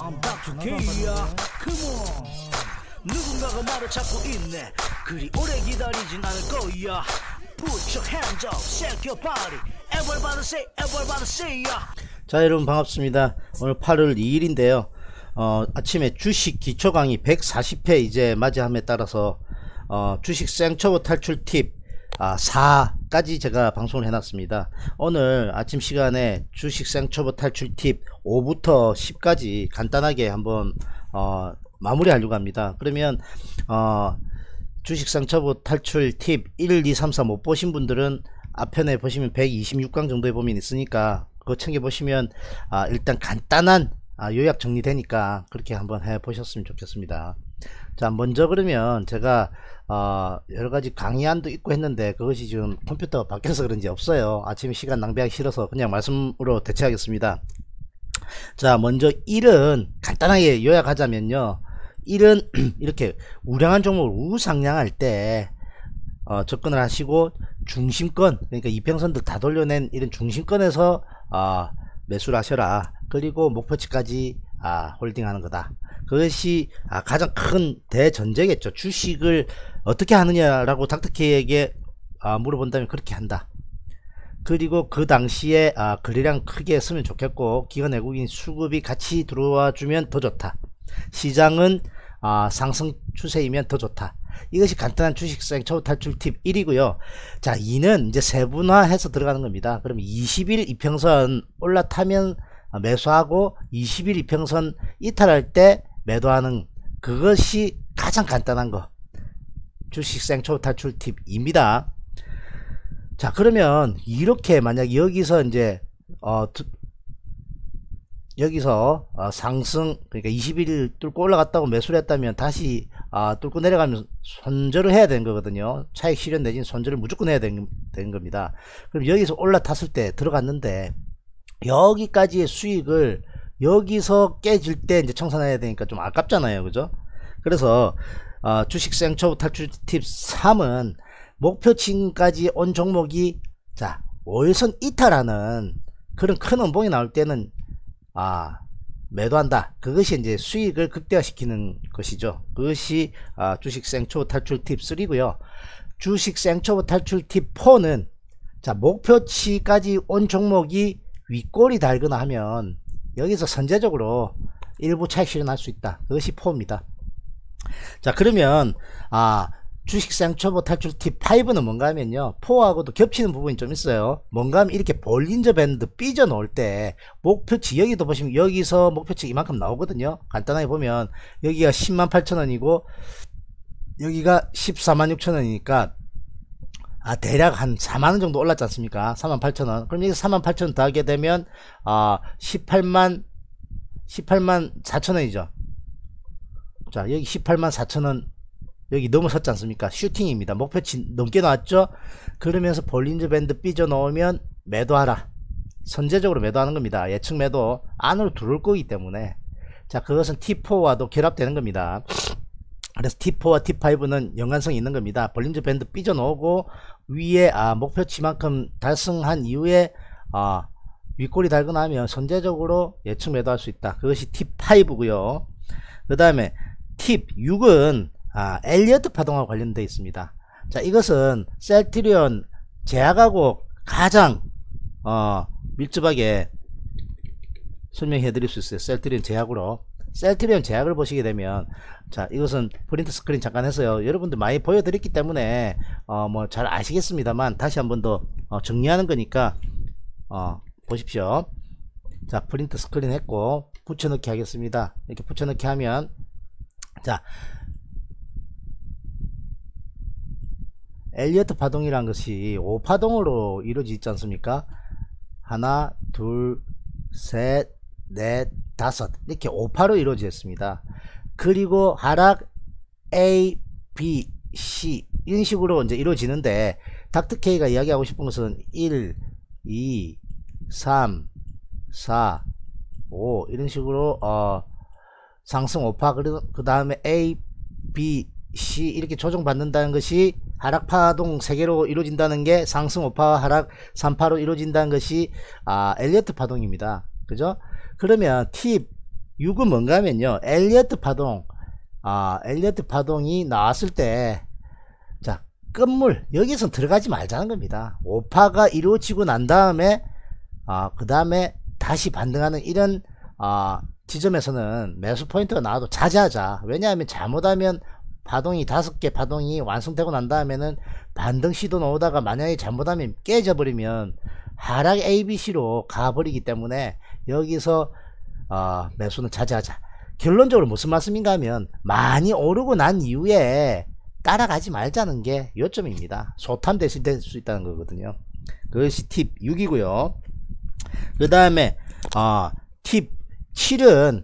I'm Dr. K야. Come on. 누군가가 나를 찾고 있네. 그리 오래 기다리진 않을 거야. Put your hands up, shake your body. Everybody say ya. 자, 여러분 반갑습니다. 오늘 8월 2일인데요. 아침에 주식 기초 강의 140회 이제 맞이함에 따라서 주식 생초보 탈출 팁 4까지 제가 방송을 해놨습니다. 오늘 아침 시간에 주식 생초보 탈출 팁 5부터 10까지 간단하게 한번 마무리 하려고 합니다. 그러면 주식 생초보 탈출 팁 1, 2, 3, 4 못 보신 분들은 앞편에 보시면 126강 정도의 범위 있으니까 그거 챙겨보시면 일단 간단한 요약 정리되니까 그렇게 한번 해 보셨으면 좋겠습니다. 자, 먼저 그러면 제가 여러가지 강의안도 있고 했는데 그것이 지금 컴퓨터가 바뀌어서 그런지 없어요. 아침에 시간 낭비하기 싫어서 그냥 말씀으로 대체하겠습니다. 자, 먼저 1은 간단하게 요약하자면요, 1은 이렇게 우량한 종목을 우상향할 때 접근을 하시고 중심권, 그러니까 이평선들 다 돌려낸 이런 중심권에서 매수를 하셔라. 그리고 목표치까지 홀딩하는 거다. 그것이 가장 큰 대전제겠죠. 주식을 어떻게 하느냐라고 닥터케이에게 물어본다면 그렇게 한다. 그리고 그 당시에 거래량 크게 했으면 좋겠고 기관 외국인 수급이 같이 들어와 주면 더 좋다. 시장은 상승 추세이면 더 좋다. 이것이 간단한 주식 생초보 탈출 팁 1이고요. 자, 2는 이제 세분화해서 들어가는 겁니다. 그럼 20일 이평선 올라타면 매수하고 20일 이평선 이탈할 때 매도하는, 그것이 가장 간단한 거 주식 생초보 탈출 팁 2입니다. 자, 그러면 이렇게 만약 여기서 이제 여기서 상승, 그러니까 21일 뚫고 올라갔다고 매수를 했다면 다시 뚫고 내려가면 손절을 해야 되는 거거든요. 차익 실현 내지는 손절을 무조건 해야 되는 겁니다. 그럼 여기서 올라탔을 때 들어갔는데 여기까지의 수익을 여기서 깨질 때 이제 청산해야 되니까 좀 아깝잖아요, 그죠? 그래서 주식 생초보 탈출 팁 3은 목표치까지 온 종목이 5일선 이탈하는 그런 큰 음봉이 나올 때는 매도한다. 그것이 이제 수익을 극대화시키는 것이죠. 그것이 주식 생초보 탈출 팁 3고요. 주식 생초보 탈출 팁 4는 목표치까지 온 종목이 윗골이 달거나 하면 여기서 선제적으로 일부 차익 실현할 수 있다. 그것이 4입니다. 자, 그러면 주식 생초보 탈출 팁 5는 뭔가 하면요, 4하고도 겹치는 부분이 좀 있어요. 뭔가 하면 이렇게 볼린저 밴드 삐져 놓을 때 목표치, 여기도 보시면 여기서 목표치 이만큼 나오거든요. 간단하게 보면 여기가 108,000원이고 여기가 146,000원이니까 대략 한 4만원 정도 올랐지 않습니까? 48,000원. 그럼 여기서 48,000원 더하게 되면 18만 4천원이죠. 자, 여기 18만 4천원 여기 넘어섰지 않습니까? 슈팅입니다. 목표치 넘게 나왔죠? 그러면서 볼린저 밴드 삐져 넣으면 매도하라. 선제적으로 매도하는 겁니다. 예측 매도 안으로 들어올 거기 때문에. 자, 그것은 T4와도 결합되는 겁니다. 그래서 T4와 T5는 연관성이 있는 겁니다. 볼린저 밴드 삐져 넣고 위에 목표치만큼 달성한 이후에 윗골이 달거나 하면 선제적으로 예측 매도할 수 있다. 그것이 T5고요. 그 다음에 팁 6은 엘리어트 파동하고 관련되어 있습니다. 자, 이것은 셀트리온 제약하고 가장 밀접하게 설명해 드릴 수 있어요. 셀트리온 제약으로. 셀트리온 제약을 보시게 되면, 자, 이것은 프린트 스크린 잠깐 했어요. 여러분들 많이 보여드렸기 때문에 뭐 잘 아시겠습니다만 다시 한 번 더 정리하는 거니까 보십시오. 자, 프린트 스크린 했고 붙여넣기 하겠습니다. 이렇게 붙여넣기 하면, 자, 엘리어트 파동이란 것이 5파동으로 이루어지지 않습니까? 하나, 둘, 셋, 넷, 다섯, 이렇게 5파로 이루어졌습니다. 그리고 하락 A, B, C 이런 식으로 이제 이루어지는데, 닥터케이가 이야기하고 싶은 것은 1, 2, 3, 4, 5 이런 식으로 상승 5파, 그 다음에 A, B, C 이렇게 조정받는다는 것이 하락파동 3개로 이루어진다는 게, 상승 5파 하락 3파로 이루어진다는 것이 엘리어트 파동입니다. 그죠? 그러면 팁 6은 뭔가 하면요, 엘리어트 파동, 엘리어트 파동이 나왔을 때, 자, 끝물 여기서 들어가지 말자는 겁니다. 오파가 이루어지고 난 다음에 그 다음에 다시 반등하는 이런 지점에서는 매수 포인트가 나와도 자제하자. 왜냐하면 잘못하면 파동이 5개 파동이 완성되고 난 다음에는 반등 시도 나오다가 만약에 잘못하면 깨져버리면 하락 ABC로 가버리기 때문에 여기서 매수는 자제하자. 결론적으로 무슨 말씀인가 하면 많이 오르고 난 이후에 따라가지 말자는 게 요점입니다. 소탐 대신 될 수 있다는 거거든요. 그것이 팁 6이고요. 그 다음에 팁 7은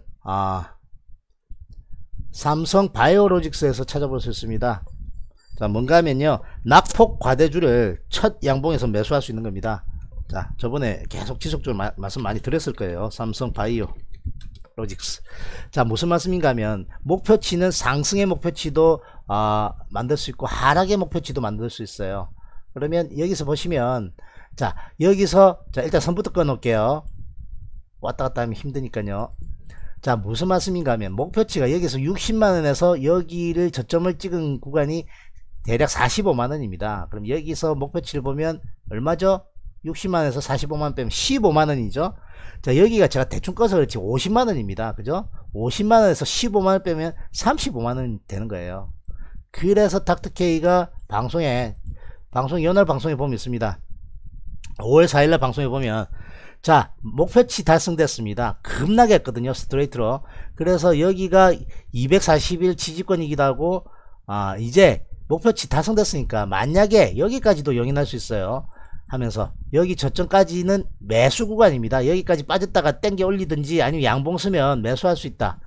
삼성 바이오로직스에서 찾아볼 수 있습니다. 자, 뭔가 하면요, 낙폭 과대주를 첫 양봉에서 매수할 수 있는 겁니다. 자, 저번에 계속 지속적으로 말씀 많이 드렸을 거예요. 삼성 바이오로직스. 자, 무슨 말씀인가 하면 목표치는 상승의 목표치도 만들 수 있고 하락의 목표치도 만들 수 있어요. 그러면 여기서 보시면, 자, 여기서, 자, 일단 선부터 꺼 놓을게요. 왔다 갔다 하면 힘드니까요. 자, 무슨 말씀인가 하면 목표치가 여기서 60만원에서 여기를 저점을 찍은 구간이 대략 45만원입니다. 그럼 여기서 목표치를 보면 얼마죠? 60만원에서 45만원 빼면 15만원이죠. 자, 여기가 제가 대충 꺼서 그렇지 50만원입니다. 그죠? 50만원에서 15만원 빼면 35만원 되는 거예요. 그래서 닥터케이가 방송 연월 방송에 보면 있습니다. 5월 4일날 방송에 보면, 자, 목표치 달성됐습니다. 급나게 했거든요, 스트레이트로. 그래서 여기가 241 지지권이기도 하고, 이제 목표치 달성됐으니까 만약에 여기까지도 용인할 수 있어요 하면서, 여기 저점까지는 매수 구간입니다. 여기까지 빠졌다가 땡겨 올리든지 아니면 양봉 쓰면 매수할 수 있다.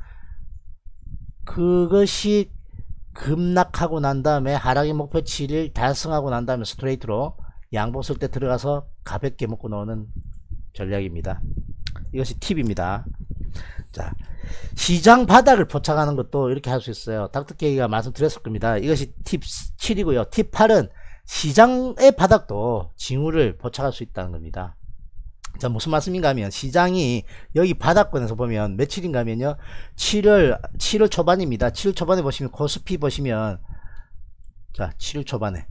그것이 급락하고 난 다음에 하락의 목표치를 달성하고 난 다음에 스트레이트로 양봉 쓸 때 들어가서 가볍게 먹고 나오는 전략입니다. 이것이 팁입니다. 자, 시장 바닥을 포착하는 것도 이렇게 할 수 있어요. 닥터케이가 말씀드렸을 겁니다. 이것이 팁 7이고요. 팁 8은 시장의 바닥도 징후를 포착할 수 있다는 겁니다. 자, 무슨 말씀인가 하면 시장이 여기 바닥권에서 보면 며칠인가 하면요, 7월 초반입니다. 7월 초반에 보시면 코스피 보시면, 자, 7월 초반에,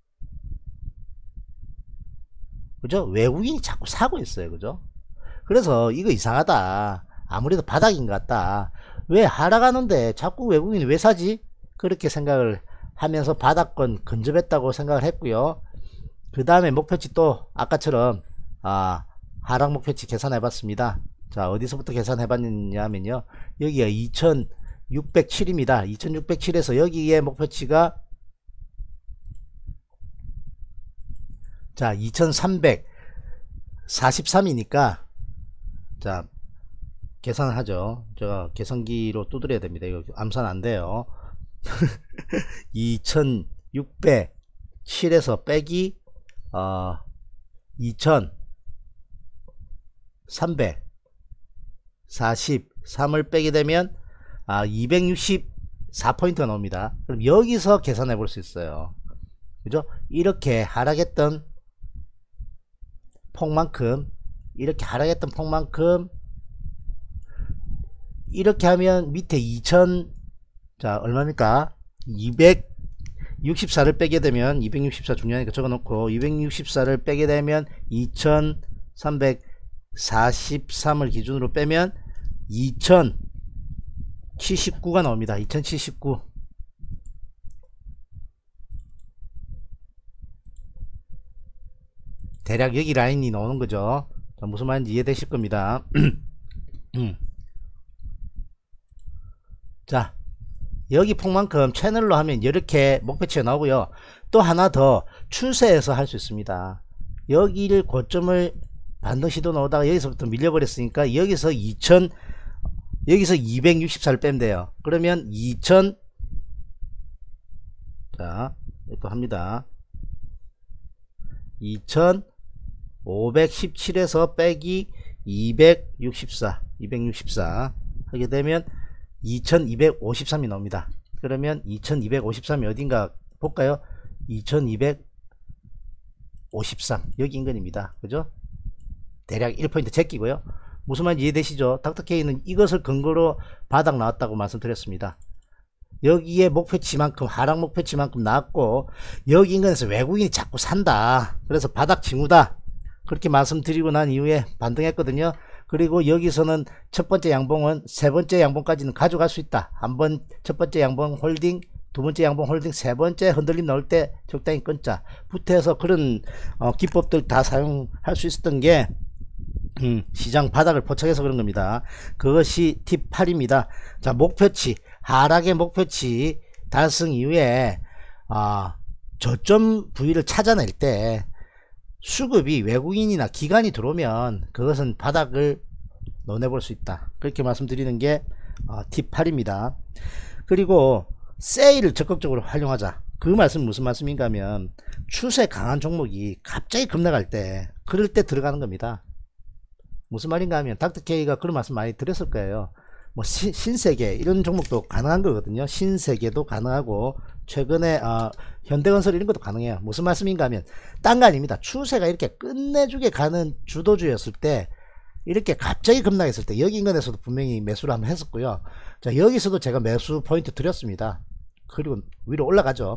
그죠? 외국인이 자꾸 사고 있어요. 그죠? 그래서 이거 이상하다. 아무래도 바닥인 것 같다. 왜 하락하는데 자꾸 외국인이 왜 사지? 그렇게 생각을 하면서 바닥권 근접했다고 생각을 했고요. 그 다음에 목표치 또 아까처럼 하락 목표치 계산해 봤습니다. 자, 어디서부터 계산해 봤냐면요, 여기가 2607입니다 2607에서 여기에 목표치가, 자, 2343이니까 자, 계산을 하죠. 제가 계산기로 두드려야 됩니다. 이거 암산 안 돼요. 2607에서 빼기 2343을 빼게 되면 264포인트가 나옵니다. 그럼 여기서 계산해 볼 수 있어요. 그죠? 이렇게 하락했던 폭만큼, 이렇게 하락했던 폭만큼, 이렇게 하면 밑에 2000, 자, 얼마입니까? 264를 빼게 되면, 264 중요하니까 적어 놓고 264를 빼게 되면 2343을 기준으로 빼면 2079가 나옵니다. 2079. 대략 여기 라인이 나오는 거죠. 자, 무슨 말인지 이해되실 겁니다. 자, 여기 폭만큼 채널로 하면 이렇게 목표치가 나오고요. 또 하나 더 추세에서 할 수 있습니다. 여기를 고점을 반등 시도 나오다가 여기서부터 밀려버렸으니까 여기서 264를 빼면 돼요. 그러면 2000, 자, 또 합니다. 2517에서 빼기 264 하게 되면 2253이 나옵니다. 그러면 2253이 어딘가 볼까요? 2253 여기 인근입니다. 그죠? 대략 1포인트 제끼고요. 무슨 말인지 이해되시죠? 닥터케이는 이것을 근거로 바닥 나왔다고 말씀드렸습니다. 여기에 목표치만큼, 하락 목표치만큼 나왔고, 여기 인근에서 외국인이 자꾸 산다. 그래서 바닥 징후다. 그렇게 말씀드리고 난 이후에 반등했거든요. 그리고 여기서는 첫 번째 양봉은 세 번째 양봉까지는 가져갈 수 있다. 한번 첫 번째 양봉 홀딩, 두 번째 양봉 홀딩, 세 번째 흔들림 나올 때 적당히 끊자. 부터해서 그런 기법들 다 사용할 수 있었던 게 시장 바닥을 포착해서 그런 겁니다. 그것이 팁 8입니다. 자, 목표치, 하락의 목표치 달성 이후에 저점 부위를 찾아낼 때 수급이 외국인이나 기관이 들어오면 그것은 바닥을 논해볼 수 있다. 그렇게 말씀드리는 게 팁 8입니다. 그리고 세일을 적극적으로 활용하자. 그 말씀 무슨 말씀인가 하면 추세 강한 종목이 갑자기 급락할 때, 그럴 때 들어가는 겁니다. 무슨 말인가 하면 닥터케이가 그런 말씀 많이 드렸을 거예요. 뭐 신세계 이런 종목도 가능한 거거든요. 신세계도 가능하고 최근에 현대건설 이런 것도 가능해요. 무슨 말씀인가 하면 딴 거 아닙니다. 추세가 이렇게 끝내주게 가는 주도주였을 때, 이렇게 갑자기 급락했을 때 여기 인근에서도 분명히 매수를 한번 했었고요. 자, 여기서도 제가 매수 포인트 드렸습니다. 그리고 위로 올라가죠.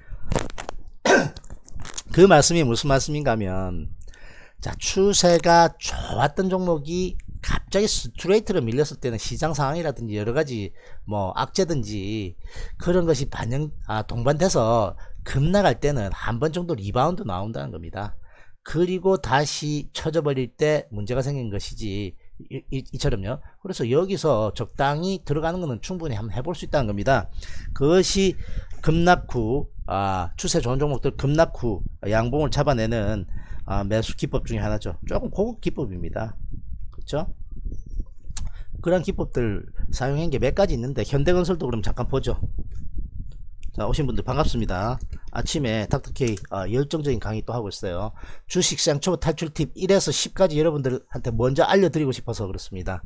그 말씀이 무슨 말씀인가 하면, 자, 추세가 좋았던 종목이 갑자기 스트레이트로 밀렸을 때는 시장 상황이라든지 여러가지 뭐 악재든지 그런 것이 동반돼서 급락할 때는 한 번 정도 리바운드 나온다는 겁니다. 그리고 다시 쳐져버릴 때 문제가 생긴 것이지, 이처럼요. 그래서 여기서 적당히 들어가는 것은 충분히 한번 해볼 수 있다는 겁니다. 그것이 급락 후 추세 좋은 종목들 급락 후 양봉을 잡아내는 매수 기법 중에 하나죠. 조금 고급 기법입니다. 그렇죠? 그런 기법들 사용한 게 몇 가지 있는데, 현대건설도 그럼 잠깐 보죠. 자, 오신 분들 반갑습니다. 아침에 닥터케이 열정적인 강의 또 하고 있어요. 주식시장 초보 탈출 팁 1에서 10까지 여러분들한테 먼저 알려드리고 싶어서 그렇습니다.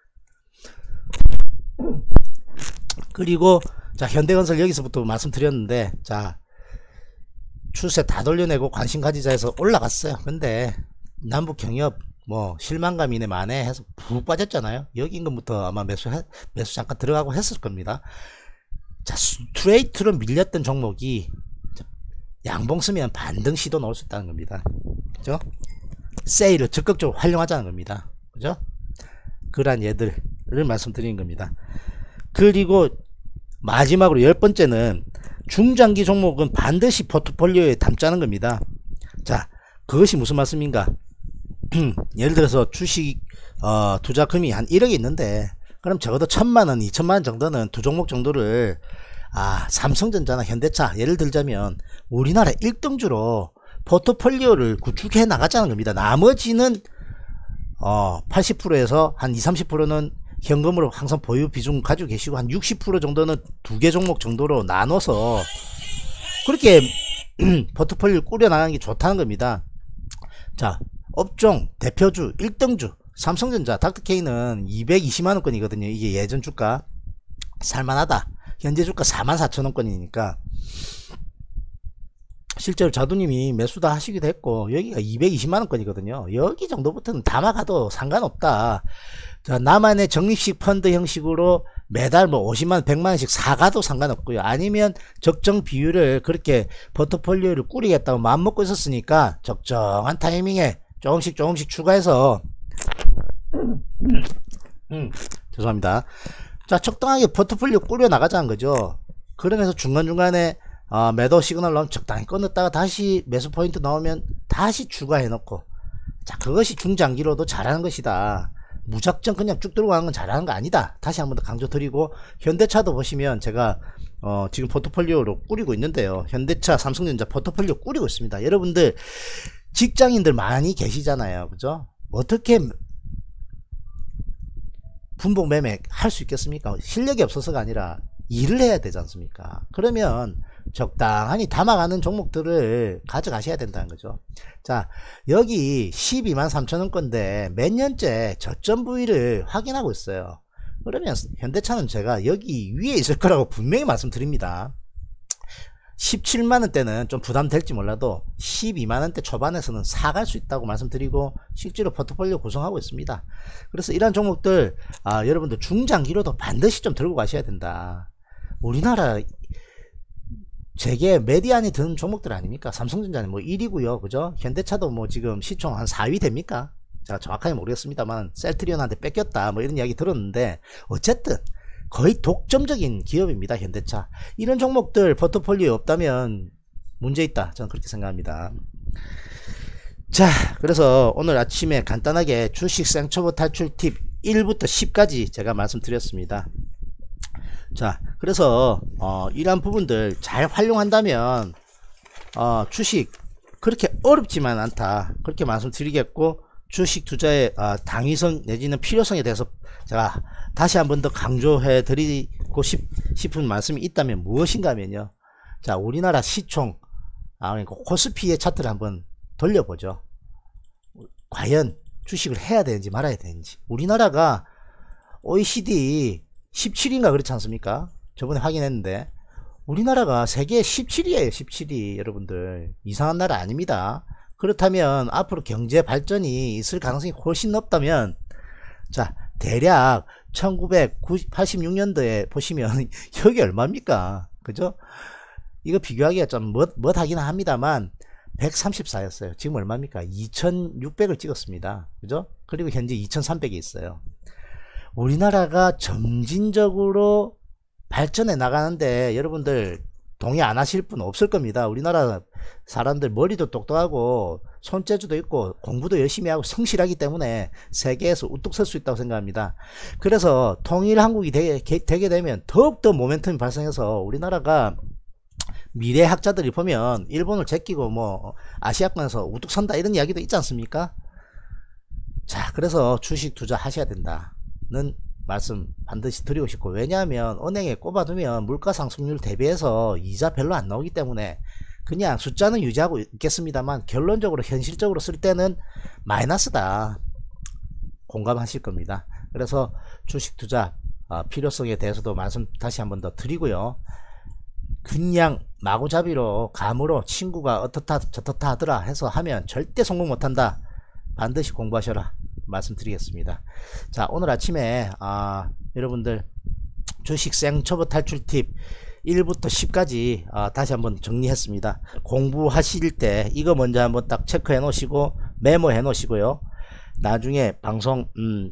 그리고 자, 현대건설 여기서부터 말씀드렸는데, 자, 추세 다 돌려내고 관심 가지자 해서 올라갔어요. 근데 남북 경협 뭐 실망감 이내 만에 해서 푹 빠졌잖아요. 여기 인근부터 아마 매수 잠깐 들어가고 했을 겁니다. 자, 스트레이트로 밀렸던 종목이 양봉 쓰면 반등 시도 나올 수 있다는 겁니다. 그죠? 세일을 적극적으로 활용하자는 겁니다. 그죠? 그러한 예들을 말씀드리는 겁니다. 그리고 마지막으로 10번째는 중장기 종목은 반드시 포트폴리오에 담자는 겁니다. 자, 그것이 무슨 말씀인가? 예를 들어서 주식 투자금이 한 1억이 있는데, 그럼 적어도 1000만원 2천만원 정도는 두 종목 정도를 삼성전자나 현대차 예를 들자면 우리나라 1등주로 포트폴리오를 구축해 나가자는 겁니다. 나머지는 80%에서 한 20-30%는 현금으로 항상 보유 비중 가지고 계시고, 한 60% 정도는 두 개 종목 정도로 나눠서 그렇게 포트폴리오를 꾸려 나가는 게 좋다는 겁니다. 자, 업종 대표주 1등주 삼성전자 닥터케이는 220만원권이거든요. 이게 예전 주가 살만하다. 현재 주가 44,000원권이니까 실제로 자두님이 매수 다 하시기도 했고, 여기가 220만원권이거든요. 여기 정도부터는 담아가도 상관없다. 자, 나만의 적립식 펀드 형식으로 매달 뭐 50만원 100만원씩 사가도 상관없고요. 아니면 적정 비율을 그렇게 포트폴리오를 꾸리겠다고 마음먹고 있었으니까 적정한 타이밍에 조금씩 추가해서 죄송합니다. 자, 적당하게 포트폴리오 꾸려 나가자는 거죠. 그러면서 중간중간에 매도 시그널 나오면 적당히 끊었다가 다시 매수 포인트 나오면 다시 추가해 놓고, 자, 그것이 중장기로도 잘하는 것이다. 무작정 그냥 쭉 들어가는 건 잘하는 거 아니다. 다시 한 번 더 강조 드리고, 현대차도 보시면 제가 지금 포트폴리오로 꾸리고 있는데요. 현대차, 삼성전자 포트폴리오 꾸리고 있습니다. 여러분들 직장인들 많이 계시잖아요. 그죠? 어떻게 분봉 매매 할 수 있겠습니까? 실력이 없어서가 아니라 일을 해야 되지 않습니까? 그러면 적당히 담아가는 종목들을 가져가셔야 된다는 거죠. 자, 여기 123,000원 건데 몇 년째 저점 부위를 확인하고 있어요. 그러면 현대차는 제가 여기 위에 있을 거라고 분명히 말씀드립니다. 17만원대는 좀 부담될지 몰라도 12만원대 초반에서는 사갈 수 있다고 말씀드리고 실제로 포트폴리오 구성하고 있습니다. 그래서 이런 종목들 여러분들 중장기로도 반드시 좀 들고 가셔야 된다. 우리나라 재계 메디안이 드는 종목들 아닙니까? 삼성전자는 뭐 1위고요, 그죠? 현대차도 뭐 지금 시총 한 4위 됩니까? 제가 정확하게 모르겠습니다만 셀트리온한테 뺏겼다 뭐 이런 이야기 들었는데 어쨌든 거의 독점적인 기업입니다. 현대차. 이런 종목들 포트폴리오에 없다면 문제 있다, 저는 그렇게 생각합니다. 자, 그래서 오늘 아침에 간단하게 주식 생초보 탈출 팁 1부터 10까지 제가 말씀드렸습니다. 자, 그래서 이러한 부분들 잘 활용한다면 주식 그렇게 어렵지만 않다, 그렇게 말씀드리겠고, 주식 투자의 당위성 내지는 필요성에 대해서 제가 다시 한 번 더 강조해 드리고 싶은 말씀이 있다면 무엇인가 하면요, 자, 우리나라 시총 그러니까 코스피의 차트를 한번 돌려보죠. 과연 주식을 해야 되는지 말아야 되는지. 우리나라가 OECD 17위인가 그렇지 않습니까? 저번에 확인했는데 우리나라가 세계 17위에요 17위. 여러분들 이상한 나라 아닙니다. 그렇다면 앞으로 경제 발전이 있을 가능성이 훨씬 높다면, 자, 대략 1986년도에 보시면 여기 얼마입니까? 그죠? 이거 비교하기가 좀 멋하긴 합니다만 134였어요. 지금 얼마입니까? 2600을 찍었습니다. 그죠? 그리고 현재 2300이 있어요. 우리나라가 점진적으로 발전해 나가는데 여러분들 동의 안 하실 분 없을 겁니다. 우리나라 사람들 머리도 똑똑하고 손재주도 있고 공부도 열심히 하고 성실하기 때문에 세계에서 우뚝 설 수 있다고 생각합니다. 그래서 통일한국이 되게 되면 더욱더 모멘텀이 발생해서 우리나라가 미래 학자들이 보면 일본을 제끼고 뭐 아시아권에서 우뚝 선다 이런 이야기도 있지 않습니까? 자, 그래서 주식 투자 하셔야 된다는 말씀 반드시 드리고 싶고, 왜냐하면 은행에 꼽아두면 물가 상승률 대비해서 이자 별로 안 나오기 때문에 그냥 숫자는 유지하고 있겠습니다만 결론적으로 현실적으로 쓸 때는 마이너스다. 공감하실 겁니다. 그래서 주식 투자 필요성에 대해서도 말씀 다시 한번 더 드리고요. 그냥 마구잡이로 감으로 친구가 어떻다 저떻다 하더라 해서 하면 절대 성공 못한다. 반드시 공부하셔라 말씀드리겠습니다. 자, 오늘 아침에 여러분들 주식 생초보 탈출 팁 1부터 10까지 다시 한번 정리했습니다. 공부하실 때 이거 먼저 한번 딱 체크해 놓으시고 메모해 놓으시고요. 나중에 방송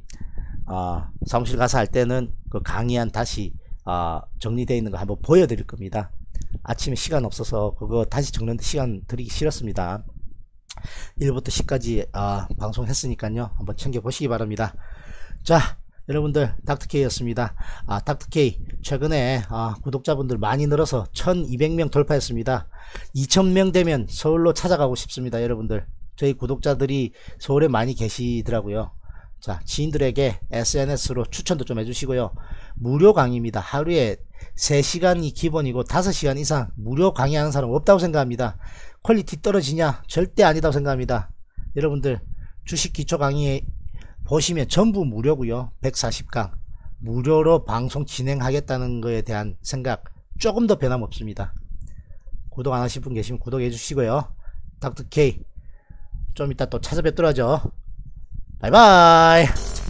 사무실 가서 할 때는 그 강의안 다시 정리되어 있는 거 한번 보여드릴 겁니다. 아침에 시간 없어서 그거 다시 적는데 시간 드리기 싫었습니다. 1부터 10까지 방송했으니까요, 한번 챙겨보시기 바랍니다. 자, 여러분들 닥터K였습니다. 닥터K 최근에 구독자분들 많이 늘어서 1200명 돌파했습니다. 2000명 되면 서울로 찾아가고 싶습니다. 여러분들 저희 구독자들이 서울에 많이 계시더라고요. 자, 지인들에게 SNS로 추천도 좀 해주시고요. 무료 강의입니다. 하루에 3시간이 기본이고 5시간 이상 무료 강의하는 사람 없다고 생각합니다. 퀄리티 떨어지냐? 절대 아니다고 생각합니다. 여러분들 주식 기초 강의 보시면 전부 무료고요. 140강 무료로 방송 진행하겠다는 거에 대한 생각 조금 더 변함없습니다. 구독 안 하신 분 계시면 구독해 주시고요. 닥터K 좀 이따 또 찾아뵙도록 하죠. 바이바이.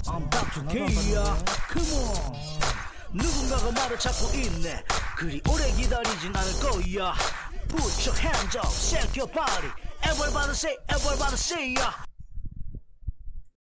누군가가 말을 찾고 있네. 그리 오래 기다리진 않을 거야. Put your hands up, shake your body. Everybody say, everybody say, yeah.